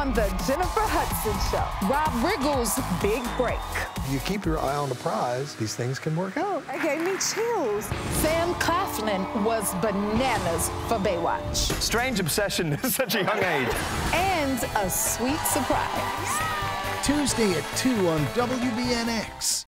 on the Jennifer Hudson Show. Rob Riggle's big break. If you keep your eye on the prize, these things can work out. That gave me chills. Sam CLAFLIN was bananas for Baywatch. Strange obsession at such a young age. And a sweet surprise. Tuesday at 2 on WBNX.